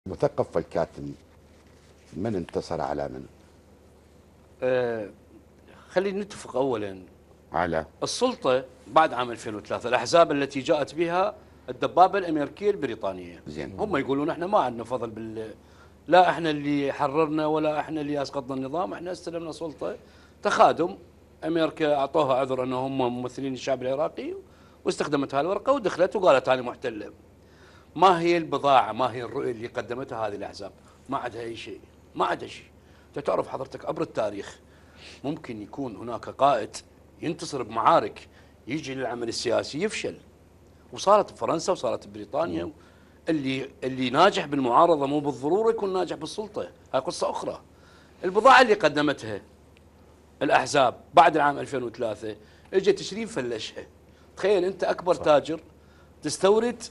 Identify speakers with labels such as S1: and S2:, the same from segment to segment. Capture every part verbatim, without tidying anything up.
S1: المثقف والكاتم من انتصر على من؟
S2: آه خلينا نتفق اولا
S1: على
S2: السلطه بعد عام ألفين وثلاثة، الاحزاب التي جاءت بها الدبابه الامريكيه البريطانيه.
S1: زين.
S2: هم يقولون احنا ما عندنا فضل بال لا احنا اللي حررنا ولا احنا اللي اسقطنا النظام، احنا استلمنا سلطه تخادم. امريكا اعطوها عذر انهم هم ممثلين الشعب العراقي، واستخدمت هذه الورقه ودخلت وقالت انا محتله. ما هي البضاعه، ما هي الرؤيه اللي قدمتها هذه الاحزاب؟ ما عندها اي شيء، ما عندها شيء. انت تعرف حضرتك عبر التاريخ ممكن يكون هناك قائد ينتصر بمعارك، يجي للعمل السياسي يفشل، وصارت بفرنسا وصارت ببريطانيا. اللي اللي ناجح بالمعارضه مو بالضروره يكون ناجح بالسلطه، هاي قصه اخرى. البضاعه اللي قدمتها الاحزاب بعد العام ألفين وثلاثة اجى تشرين فلشها. تخيل انت اكبر صح. تاجر تستورد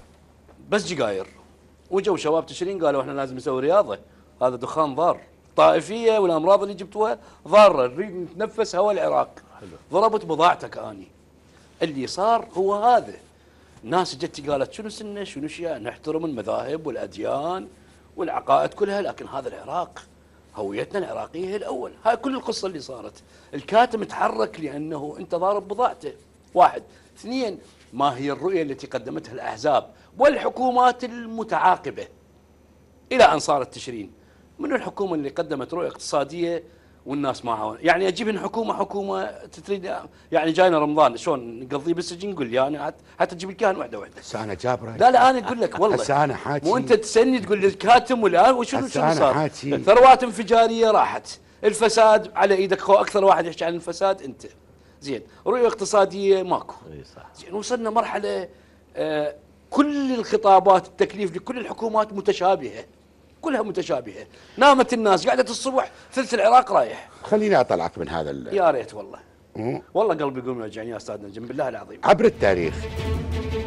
S2: بس جقاير، وجوا شباب تشرين قالوا احنا لازم نسوي رياضه، هذا دخان ضار، الطائفيه والامراض اللي جبتوها ضاره، نريد نتنفس هواء العراق. ضربت بضاعتك اني. اللي صار هو هذا. ناس جت قالت شنو سنه شنو شيء، نحترم المذاهب والاديان والعقائد كلها، لكن هذا العراق هويتنا العراقيه هي الاول. هاي كل القصه اللي صارت. الكاتم تحرك لانه انت ضارب بضاعته. واحد. اثنين، ما هي الرؤيه التي قدمتها الاحزاب والحكومات المتعاقبه الى ان صارت تشرين؟ من الحكومه اللي قدمت رؤيه اقتصاديه والناس ما عاون؟ يعني اجيب لنا حكومه حكومه تريد، يعني جاينا رمضان شلون نقضيه بالسجن؟ نقول لي انا حتى تجيب الكاهن واحده واحده.
S1: هسه انا جابره.
S2: لا لا انا اقول لك والله.
S1: هسه انا حاكي.
S2: مو انت تسني تقول لي الكاتم والان وشنو شنو صار؟ ثروات انفجاريه راحت، الفساد على ايدك خو، اكثر واحد يحكي عن الفساد انت. زين، رؤيه اقتصاديه ماكو. اي صح. زين، وصلنا مرحله آه كل الخطابات التكليف لكل الحكومات متشابهه، كلها متشابهه. نامت الناس، قعدت الصبح ثلث العراق رايح.
S1: خليني اطلعك من هذا ال...
S2: يا ريت والله.
S1: مو؟
S2: والله قلبي يقوم يوجعني يا استاذ نجم بالله العظيم.
S1: عبر التاريخ